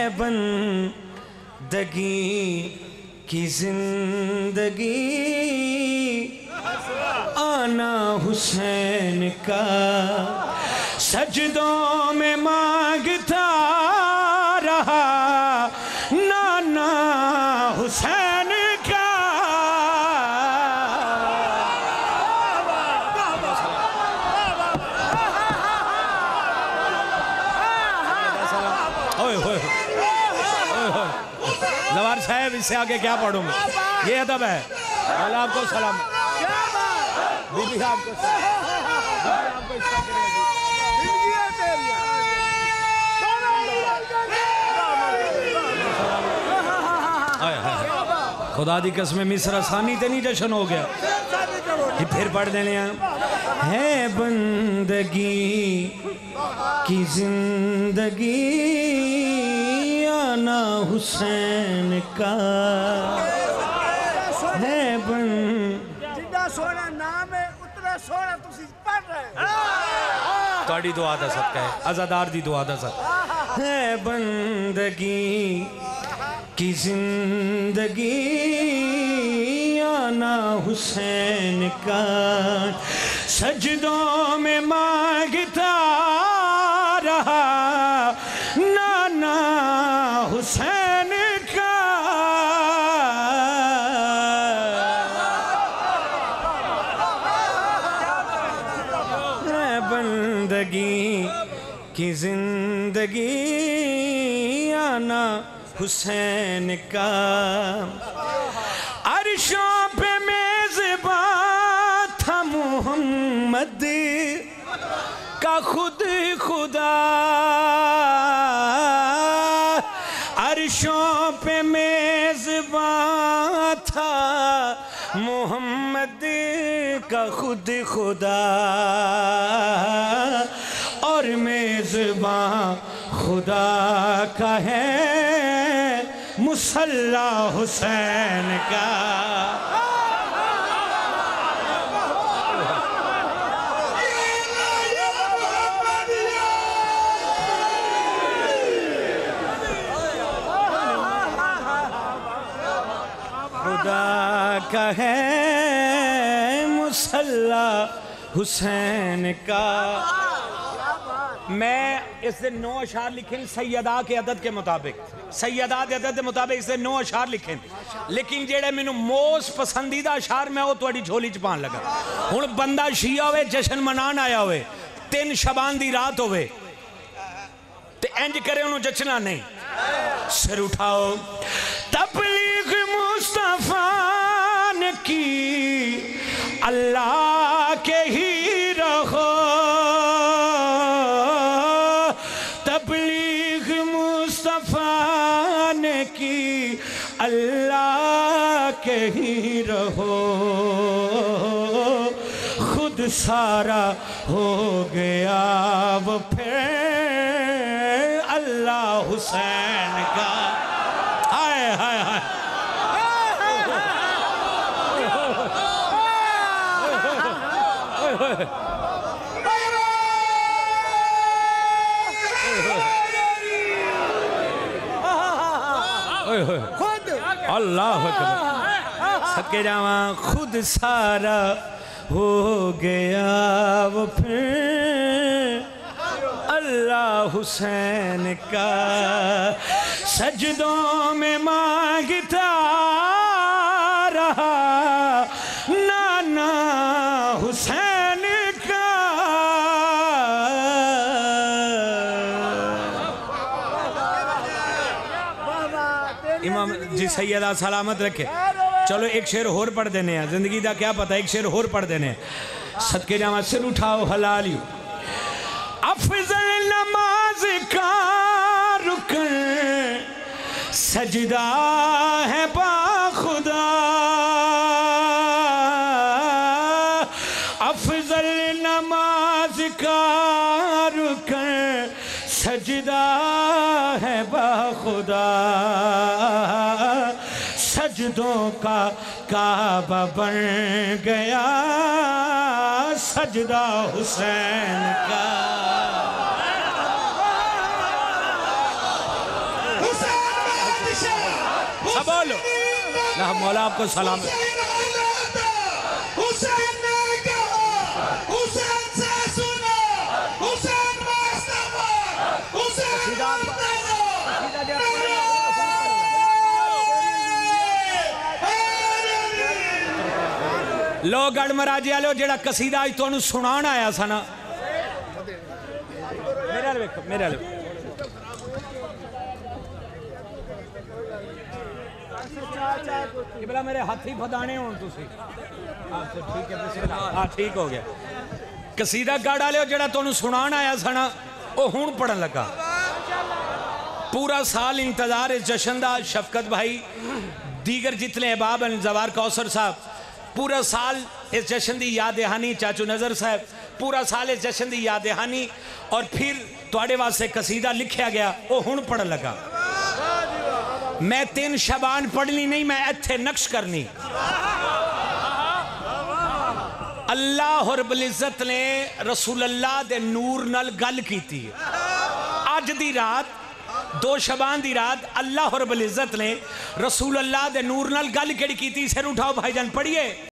बंदगी की जिंदगी आना हुसैन का सजदों में मांगता रहा नाना हुसैन का। जवार साहब इससे आगे क्या पढ़ूंगा, ये अदब है। अल्लाह आपको सलाम, बीबी आपको खुदा दी कसम मिस्र आसानी ते नहीं जश्न हो गया कि फिर पढ़ देने है बंदगी की जिंदगी आना हुसैन का है जितना सोना नाम है उतना सोना तुसी पढ़ रहे हो। ताड़ी दुआ दा सदका है, आजादार दी दुआ दा सदका है बंदगी की जिंदगी आना हुसैन का सजदों में मांगता रहा नाना हुसैन का। है बंदगी की जिंदगी आना हुसैन का अर्शों पे मेज़बान था मोहम्मद का खुद खुदा। अर्शों पे मेज़बान था मोहम्मद का खुद खुदा और मेज़बान खुदा का है मुसल्ला हुसैन का। खुदा का है मुसल्ला हुसैन का। मैं इस दिन 9 अशार लिखे सैयदा के अदद के मुताबिक, सैयदा के अदद के मुताबिक इस दिन 9 अशार लिखे, लेकिन जेड़े मैनू मोस्ट पसंदीदा अशार मैं वो तुहाडी झोली च पान लगा। हुण बंदा शिया होवे जश्न मनान आया होवे 3 शबान दी रात होवे ते इंज करे उन्होंने जचना नहीं। सिर उठाओ तबलीग मुस्तफा ने की अल्लाह के ही रहो। तबलीग मुस्तफा ने की अल्लाह के ही रहो। खुद सारा हो गया वो फिर अल्लाह हुसैन का। हाय हाय हाय खुद अल्लाह सके जावा खुद सारा हो गया वो फिर अल्लाह हुसैन का। सजदों में मांगता रहा नाना हुसैन का। इमाम जी सैयदा सलामत रखे। चलो एक शेर होर पढ़ देने हैं, जिंदगी का क्या पता, एक शेर होर पढ़ देने हैं। सदके जावा सिर उठाओ हलाल यू। अफजल नमाज का रुकन सजदा है बाखुदा। अफजल नमाज का रुकन सजदा है बाखुदा। सजदों का काबा बन गया सजदा हुसैन का। सब बोलो ना मौला आपको सलाम। हुसैन ने कहा, हुसैन से सुना, हुसैन मुस्तफा, हुसैन लो गढ़ महाराजे वालो जेड़ा कसीदा अज तुहानू सुनाण आया सा ना, मेरे वाले वेखो, मेरे वाले कि मेरे हाथ ही फदाने होण तुसीं। ठीक है बिस्मिल्लाह। हाँ ठीक हो गया। कसीदा गढ़ वाले जेड़ा तुहानू सुनाण आया सा ना वो हुण पढ़न लगा। पूरा साल इंतजार इस जश्न का, शफकत भाई दीगर जितने अहबाब हैं, जवार कौसर साहब, पूरा साल इस जश्न की याद दहानी, चाचू नज़र साहब पूरा साल इस जश्न की याद दहानी, और फिर तुहाडे वास्ते कसीदा लिखा गया वो हुण पढ़न लगा। मैं 3 शबान पढ़नी नहीं, मैं इत्थे नक्श करनी। अल्लाह रब्बुल इज्जत ने रसूल अल्लाह दे नूर नाल गल कीती। अज दी रात 2 शबान दी रात अल्लाह रब्बुल इज्जत ने रसूल अल्लाह दे नूर नाल गल केड़ी कीती, सिर उठाओ भाईजान पढ़िए।